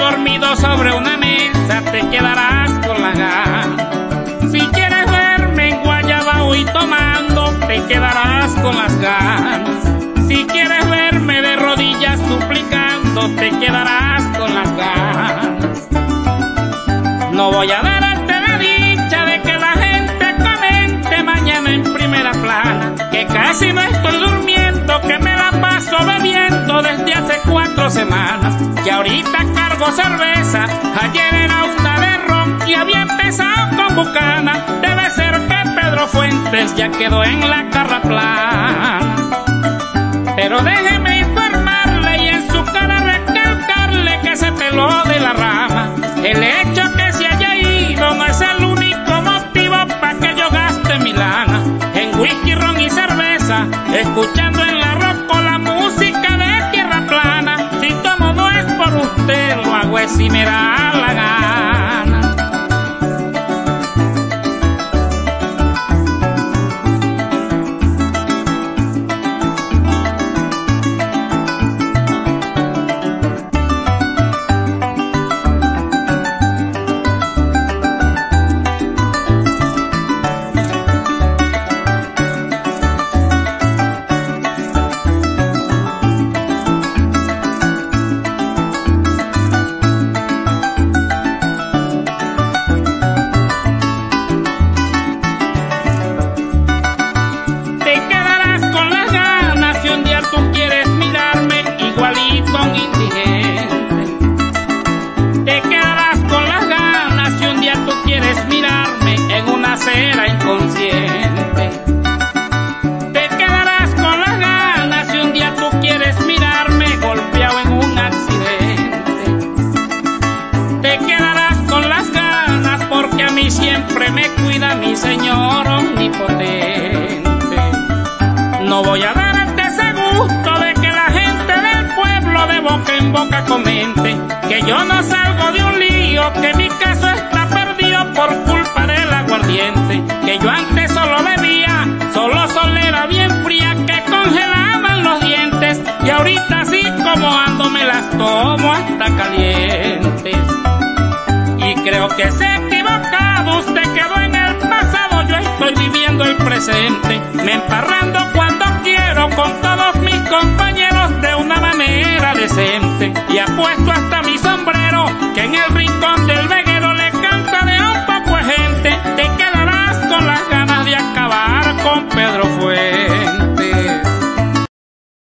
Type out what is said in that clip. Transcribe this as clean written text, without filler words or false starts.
dormido sobre una mesa, te quedarás con la gana. Si quieres verme en Guayabao y tomando, te quedarás con las ganas. Si quieres verme de rodillas suplicando, te quedarás con las ganas. No voy a darte la dicha de que la gente comente mañana en primera plana que casi no estoy durmiendo, que me la paso bebiendo desde hace 4 semanas. Que ahorita cargo cerveza, ayer era una de ron y había empezado con bucana. Debe ser que Pedro Fuentes ya quedó en la carra plana. Pero déjeme informarle y en su cara recalcarle que se peló de la rama. El hecho que se haya ido no es el único motivo para que yo gaste mi lana en whisky, ron y cerveza, escuchando en la ropa la música de tierra plana. Si tomo no es por usted, lo hago es si me da la gana. Inconsciente, te quedarás con las ganas si un día tú quieres mirarme golpeado en un accidente. Te quedarás con las ganas porque a mí siempre me cuida mi Señor omnipotente. No voy a darte ese gusto de que la gente del pueblo de boca en boca comente que yo no salgo de un lío, que mi caso está perdido por culpa del aguardiente. Que yo antes solo bebía, solo solera bien fría que congelaban los dientes, y ahorita así como ando me las tomo hasta calientes. Y creo que se ha equivocado, usted quedó en el pasado, yo estoy viviendo el presente, me emparrando cuando quiero con todo